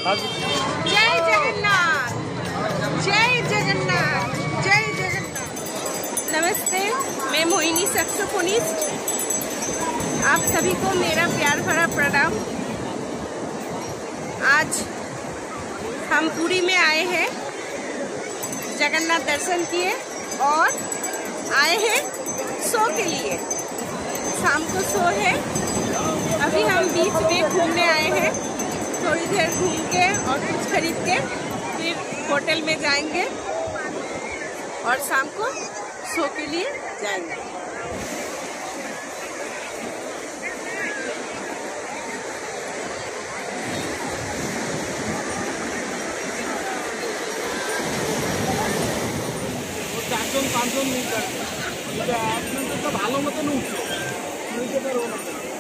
जय जगन्नाथ, जय जगन्नाथ, जय जगन्नाथ। नमस्ते, मैं मोहिनी सैक्सोफोनिस्ट। आप सभी को मेरा प्यार भरा प्रणाम। आज हम पुरी में आए हैं, जगन्नाथ दर्शन किए और आए हैं शो के लिए। शाम को शो है। अभी हम बीच में घूमने आए हैं। थोड़ी देर घूम के और कुछ खरीद के फिर होटल में जाएंगे और शाम को शो के लिए जाएंगे। ভালো মতন উঠছে উঠতে পারবো না।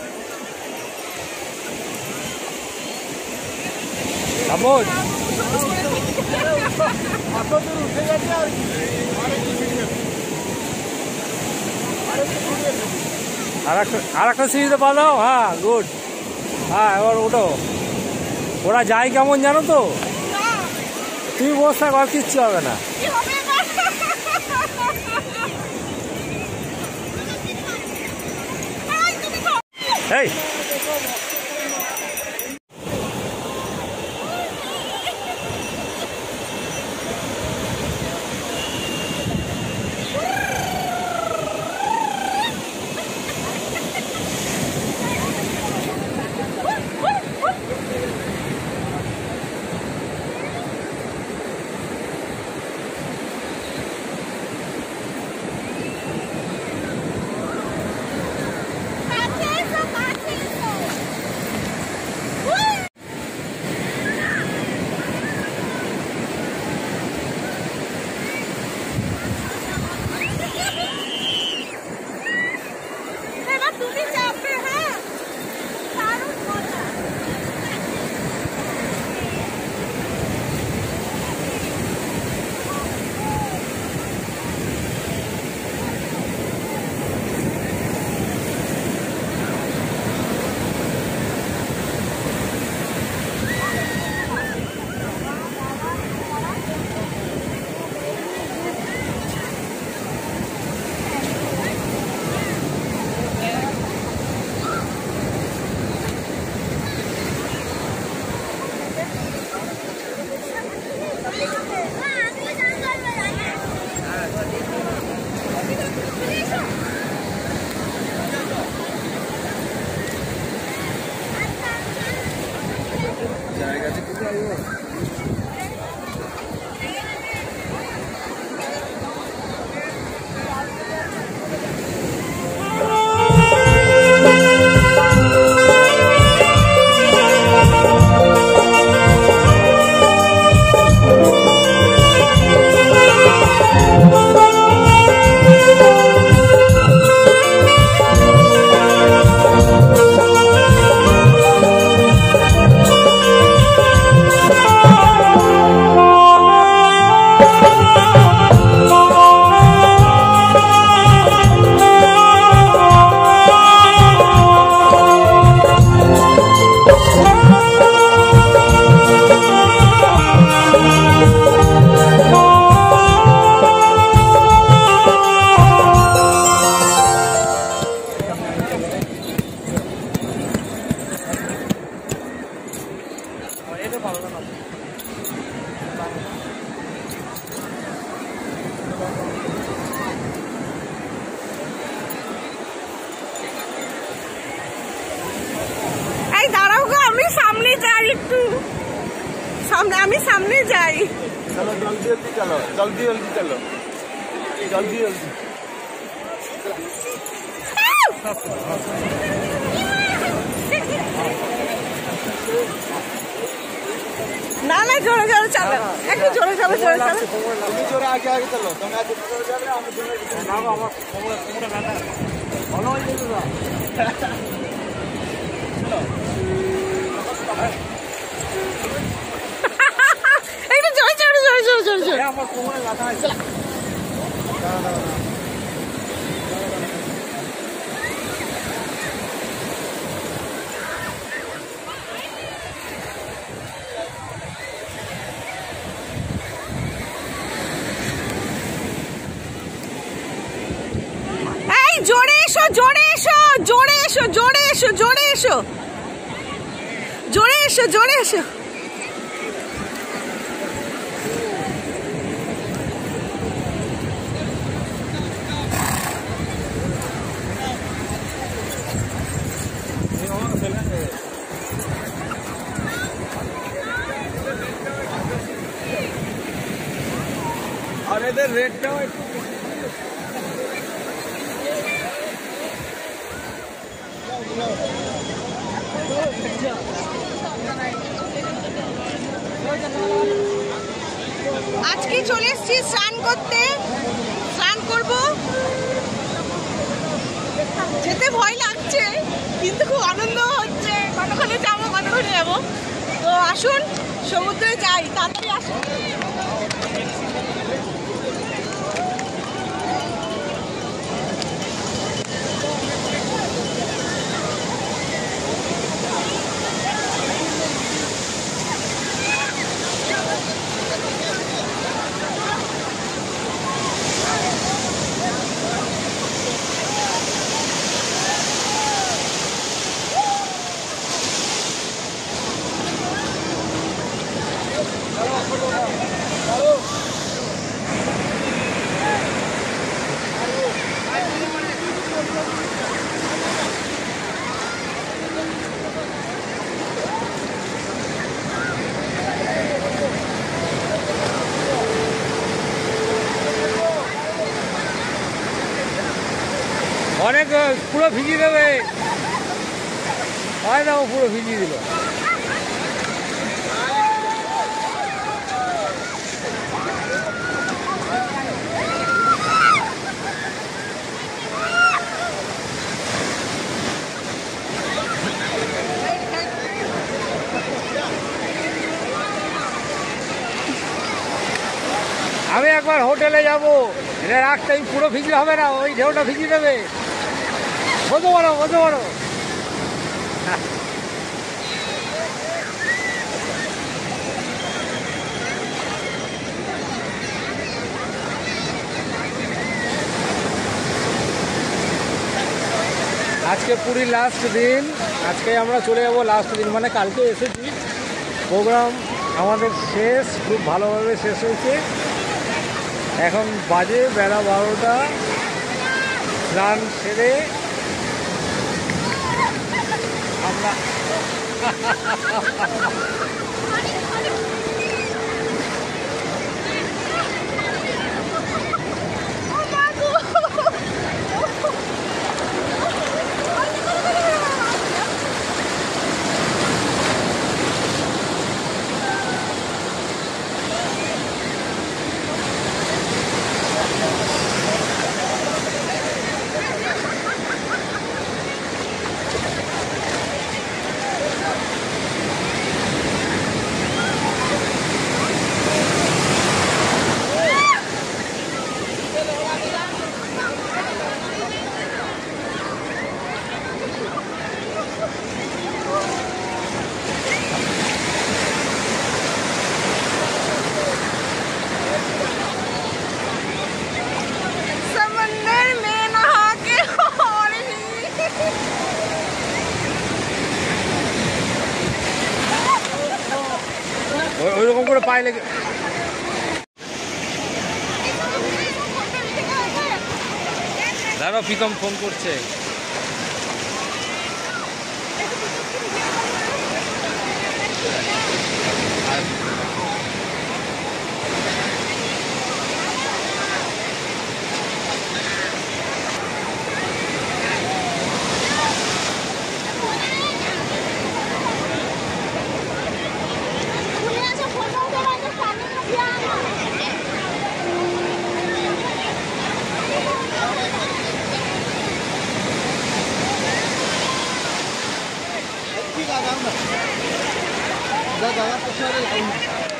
উঠে গেছে আর একটা সিঁড়িতে পা দাও। হ্যাঁ, গুড। হ্যাঁ, এবার ওঠো। ওরা যায় কেমন জানো তো? তুমি বসে থাকো, আর কিচ্ছু হবে না। এই আমি সামনে যাই। চলো জলদি জলদি চলো, জলদি জলদি চলো, জলদি জলদি। না না, জোরে জোরে চালো, একটু জোরে চালো, জোরে চালো। তুমি জোরে আগে আগে চলো, তুমি আগে জোরে যাবে, আমি জোরে না। আমার কোমরে ব্যথা ভালো হয়ে যাবে। আমার কোমরে ব্যথা হয়েছে। এসো, জোরে এসো, জোরে এসো, জোরে এসো, জোরে এসো। আর এদের রেটটাও একটু আজকে চলে এসেছি স্নান করতে, স্নান করব। যেতে ভয় লাগছে কিন্তু খুব আনন্দ হচ্ছে। কতক্ষণে যাবো, কতক্ষণে যাবো। তো আসুন সমুদ্রে যাই, তাড়াতাড়ি আসুন। অনেক পুরো ভিজিয়ে দেবে, হয় না, ও পুরো ভিজিয়ে দিল। আমি একবার হোটেলে যাবো, এটা রাখতে পুরো ভিজলে হবে না, ওই ঢেউটা ভিজিয়ে দেবে। বলতে পারো, বলতে পারো। আজকে পুরীর লাস্ট দিন, আজকে আমরা চলে যাবো লাস্ট দিন, মানে কালকে এসেছি। প্রোগ্রাম আমাদের শেষ, খুব ভালোভাবে শেষ হয়েছে। এখন বাজে বেলা 12টা। স্নান সেরে আমরা ওইরকম করে পায়ে লেগে। দাঁড়াও, প্রীতম ফোন করছে। দাদা